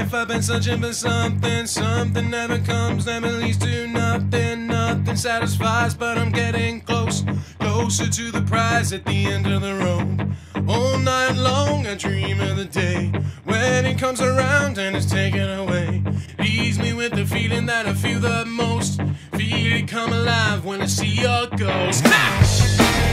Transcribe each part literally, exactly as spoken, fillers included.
life I've been searching for something. Something never comes, never leads to nothing. Nothing satisfies, but I'm getting close, closer to the prize at the end of the road. All night long I dream of the day when it comes around and it's taken away. Leaves me with the feeling that I feel the most. Feel it come alive when I see your ghost. Ha!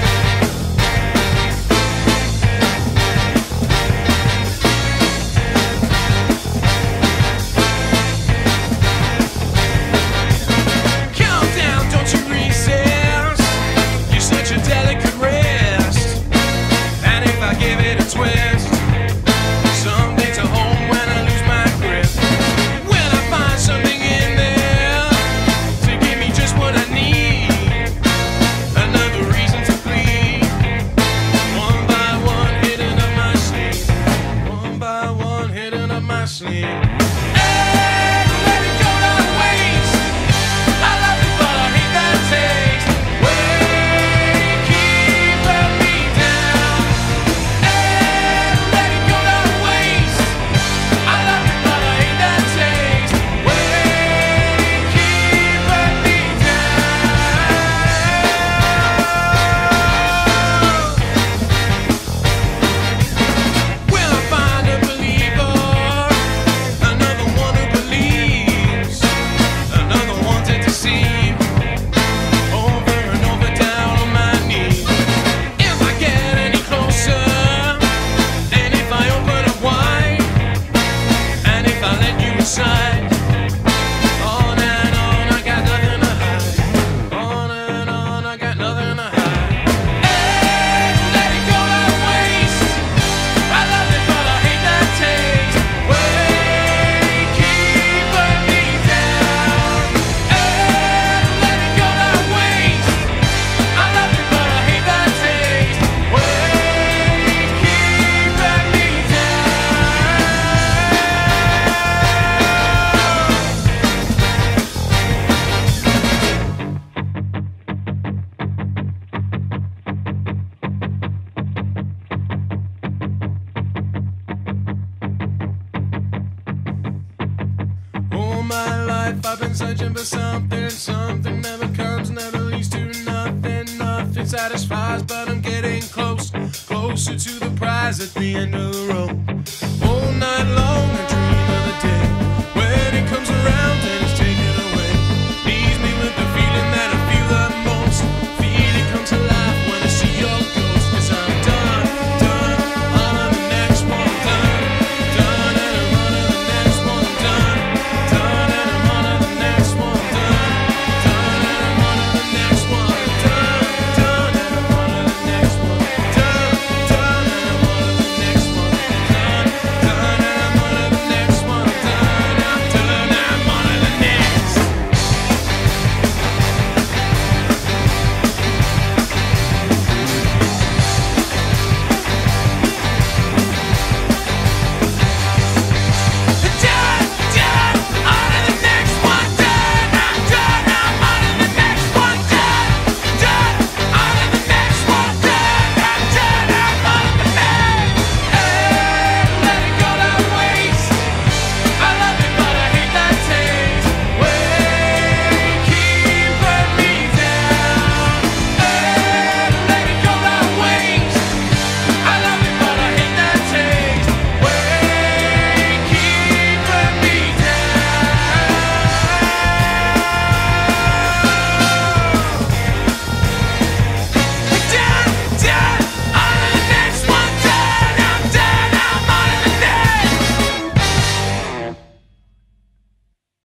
My life I've been searching for something. Something never comes, never leads to nothing. Nothing satisfies, but I'm getting close, closer to the prize at the end of the road. All night long